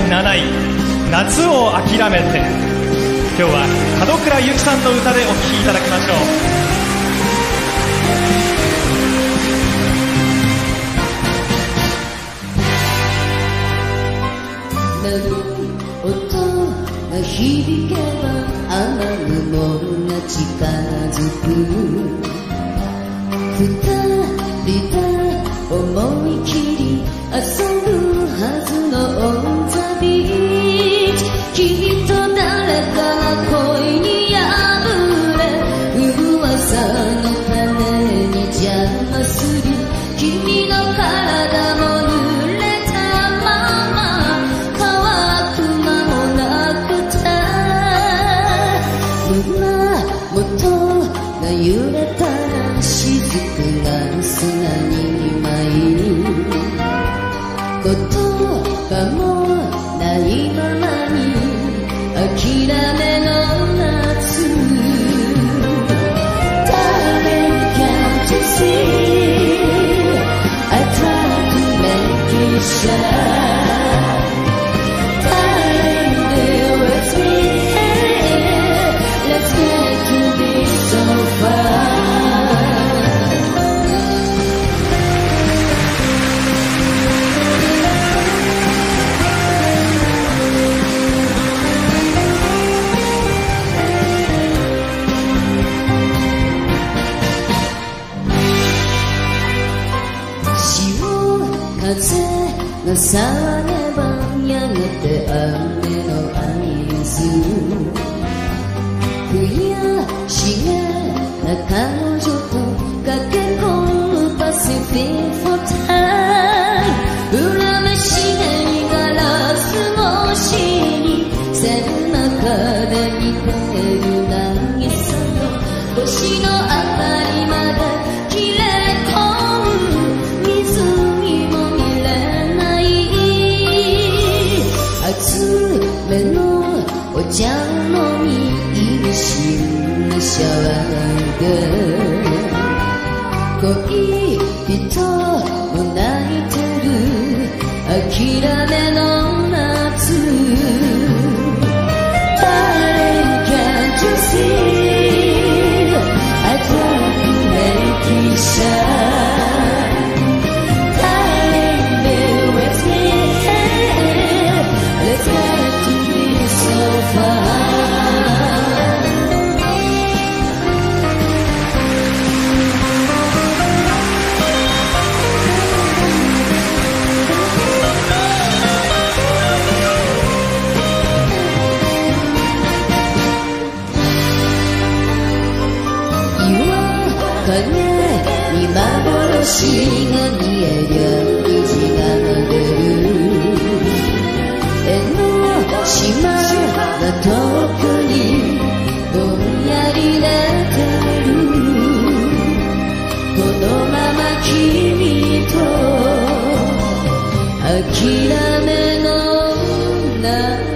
7位夏を諦めて。今日は門倉ゆきさんの歌でお聴きいただきましょう。 音が響けば雨雲が近づく。二人で思い切り遊ぶはずのオンザビーチ。きっと誰かが恋に破れ噂の種に邪魔する。君の体も濡れたまま乾く間もなくた。胸元が揺れたら雫が砂に舞う。言葉もないままに諦めの夏。 Darling, can't you see I try to make you shine. Darling, bear with me, let's get to be so far. 風が騒げばやがて雨の合図。悔しげな彼女と駆け込むパシフィックフォータイム。恨めしげにガラス越しに背中で見てる渚の星の明かりまで切れ込む。水熱めのお茶飲み一瞬のシャワーで恋人も泣いてる諦めの夏。 Darling, can't you see I try to make you shine. Darling, bear with me, let's get to be so far. 影に幻が見えりゃ虹が出る。江の島が遠くにぼんやり出てる。このまま君と諦めの夏。